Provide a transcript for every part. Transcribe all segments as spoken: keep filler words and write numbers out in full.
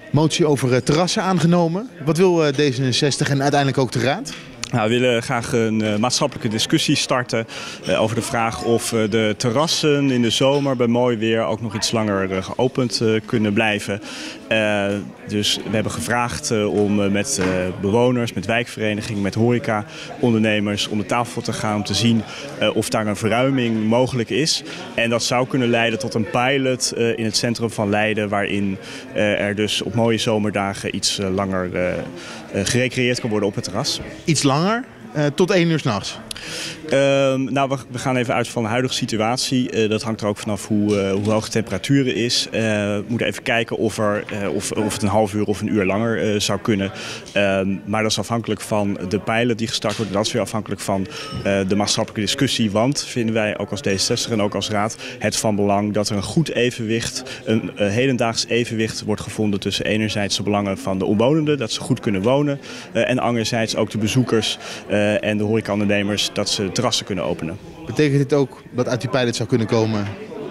Motie over uh, terrassen aangenomen. Wat wil uh, D zesenzestig en uiteindelijk ook de Raad? Nou, we willen graag een uh, maatschappelijke discussie starten uh, over de vraag of uh, de terrassen in de zomer bij mooi weer ook nog iets langer uh, geopend uh, kunnen blijven. Uh, dus we hebben gevraagd uh, om uh, met uh, bewoners, met wijkverenigingen, met horeca-ondernemers om de tafel te gaan om te zien uh, of daar een verruiming mogelijk is. En dat zou kunnen leiden tot een pilot uh, in het centrum van Leiden waarin uh, er dus op mooie zomerdagen iets uh, langer uh, uh, gerecreëerd kan worden op het terras. Iets langer? Uh, tot één uur 's nachts? Uh, nou, we, we gaan even uit van de huidige situatie. Uh, dat hangt er ook vanaf hoe, uh, hoe hoog de temperatuur is. Uh, we moeten even kijken of, er, uh, of, of het een half uur of een uur langer uh, zou kunnen. Uh, maar dat is afhankelijk van de pilot die gestart wordt. Dat is weer afhankelijk van uh, de maatschappelijke discussie. Want vinden wij ook als D zesenzestig en ook als Raad het van belang dat er een goed evenwicht, een uh, hedendaags evenwicht wordt gevonden tussen enerzijds de belangen van de omwonenden, dat ze goed kunnen wonen. Uh, en anderzijds ook de bezoekers uh, en de horecaondernemers, dat ze terrassen kunnen openen. Betekent dit ook dat uit die pilot zou kunnen komen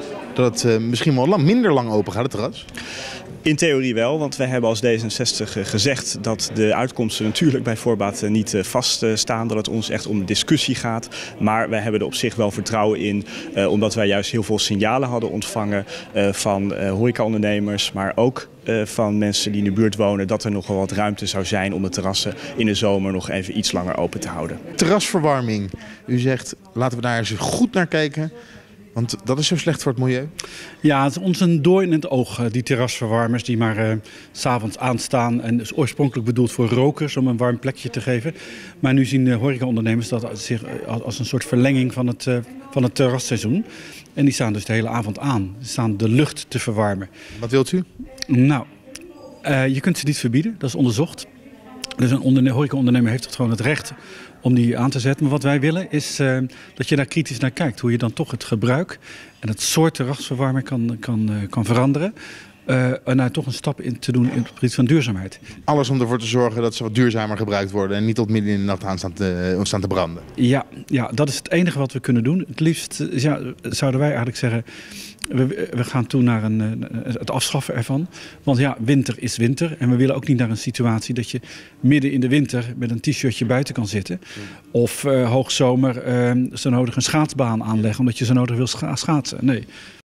dat het uh, misschien wel lang, minder lang open gaat, het terras? In theorie wel, want wij hebben als D zesenzestig gezegd dat de uitkomsten natuurlijk bij voorbaat niet vaststaan. Dat het ons echt om discussie gaat. Maar wij hebben er op zich wel vertrouwen in, eh, omdat wij juist heel veel signalen hadden ontvangen eh, van eh, horecaondernemers, maar ook eh, van mensen die in de buurt wonen, dat er nog wel wat ruimte zou zijn om de terrassen in de zomer nog even iets langer open te houden. Terrasverwarming. U zegt, laten we daar eens goed naar kijken. Want dat is zo slecht voor het milieu? Ja, het is ons een doorn in het oog, die terrasverwarmers die maar uh, 's avonds aanstaan. En is oorspronkelijk bedoeld voor rokers om een warm plekje te geven. Maar nu zien de horecaondernemers dat zich als een soort verlenging van het, uh, van het terrasseizoen. En die staan dus de hele avond aan. Ze staan de lucht te verwarmen. Wat wilt u? Nou, uh, je kunt ze niet verbieden, dat is onderzocht. Dus een onderne- horecaondernemer heeft gewoon het recht om die aan te zetten. Maar wat wij willen is uh, dat je daar kritisch naar kijkt. Hoe je dan toch het gebruik en het soort terrasverwarming kan, kan, uh, kan veranderen. Uh, en daar toch een stap in te doen in het gebied van duurzaamheid. Alles om ervoor te zorgen dat ze wat duurzamer gebruikt worden en niet tot midden in de nacht aan staan te, staan te branden. Ja, ja, dat is het enige wat we kunnen doen. Het liefst ja, zouden wij eigenlijk zeggen, we, we gaan toe naar een, het afschaffen ervan. Want ja, winter is winter. En we willen ook niet naar een situatie dat je midden in de winter met een t-shirtje buiten kan zitten. Of uh, hoogzomer uh, zo nodig een schaatsbaan aanleggen omdat je zo nodig wil scha- schaatsen. Nee.